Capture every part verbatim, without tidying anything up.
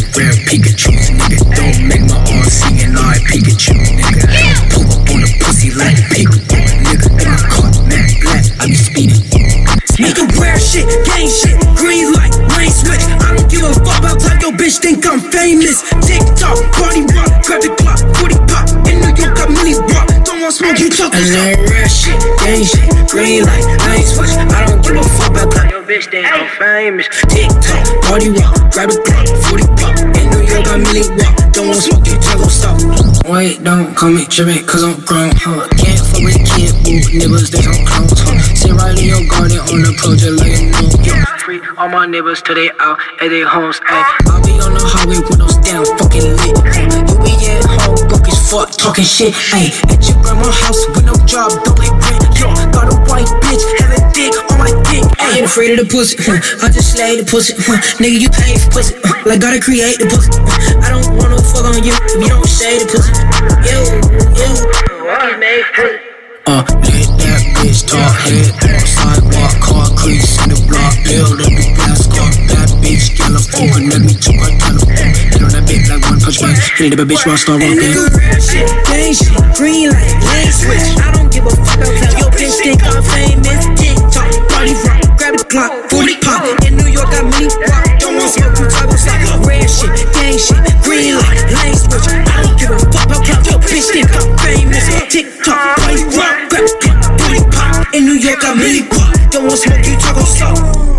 rare Pikachu, nigga. Don't make my arm singing like Pikachu, nigga. Pull up on the pussy like Pikachu, nigga. In my car, man, black, I be speeding. Nigga, rare shit, gang shit, green light, lane switch. I don't give a fuck about time your bitch think I'm famous. TikTok, party rock, grab the clock, forty pop. In New York, got mini rock. Don't want smoke, you talk. I love rare shit, gang shit, green light, lane switch. I don't give a fuck about time your bitch think I'm famous. TikTok, party rock, grab the clock, forty pop. In New York, got mini rock. Don't want smoke, you talk, don't stop. Wait, don't call me trippin', cause I'm grown, huh? Can't fuck with kid, move niggas, they don't clone, huh? Sit right in your garden on the project like you know, yo. Free all my neighbors till they out at their homes, ayy. I'll be on the highway with those down, fucking lit. You be at home, broke as fuck, talking shit, ayy. At your grandma's house with no job, don't pay rent, yo. Got a white bitch, have a dick on my dick, ayy. I ain't afraid of the pussy, huh? I just slay the pussy, huh? Nigga, you pay for pussy, huh? Like gotta create the pussy, huh? I don't wanna fuck on you if you don't shade the pussy. Yo, yo, I made pussy. Uh, let that bitch talk, head on sidewalk, car crease in the block, build a new glass car, bad bitch, California, connect me to my telephone, hit on that bitch like one punch man, hit it up a bitch while I start walking. Nigga, rare shit, gang shit, green light, lane switch, I don't give a fuck about your bitch think I'm famous, TikTok, party rock, grab the clock, forty pop, in New York got mini rock, don't want smoke, you talk about rare shit, gang shit, green light, lane switch, I don't give a fuck about your bitch think I'm famous, TikTok, party rock. Grab the clock, booty pop. In New York, I'm really pop. Don't want smoke, you talk on slow.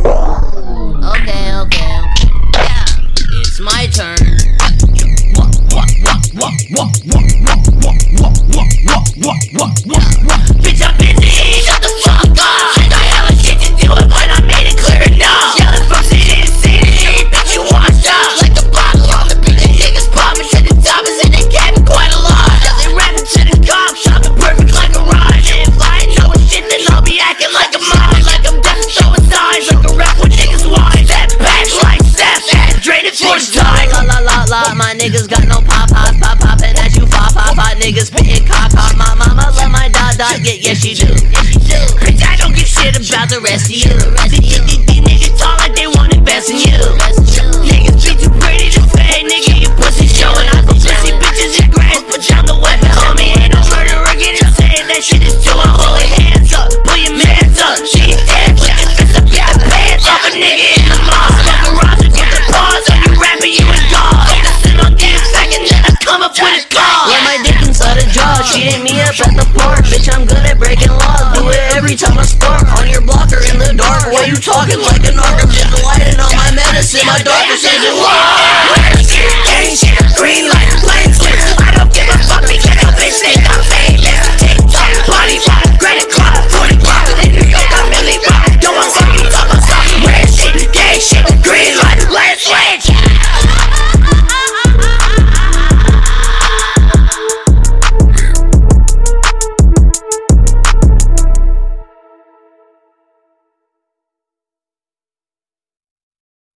Okay, okay, okay. Yeah, it's my turn. What, what, what, what, what, what, what, what, what, what, what, what, what, what? Bitch, I'm busy, shut the fuck up. I got hella shit to do, but I made it clear enough. Yelling from city to city, bitch, you washed up. Like the bottle on the beat, the niggas popping, shit the toppers, and they capping quite a lot. Yeah, they rapping to the cops, shopping perfect like a ride. Then I'll be acting like a mom, like I'm deaf and showing signs, like a rap with niggas wise. That patch like Steph, and drained for the time. La la la la, my niggas got no pop pop pop poppin' as you pop pop pop niggas spittin' cock cock. My mama love my dot dot, yeah yeah she do. Bitch, I don't give shit about the rest of you. These niggas talk like they wanna invest in you. Niggas be too pretty to fade, nigga your pussy showing. I go pussy bitches and grass, put down the weapon, homie. Ain't no murderer getting saying that shit is too unholy. Hands up, pull your mans up. She dead, put your fist up, get the pants off a nigga in the mosque. Fucking Roger, get the pause on you rapping, you and God. Listen on this second, then I come up with a call. Yeah, my dick inside a jaw, she hit me up at the park. Bitch, I'm good at breaking laws, do it every time I spark. On your blocker in the dark, why you talking like an arc? I'm just lighting on my medicine, my doctor says it was.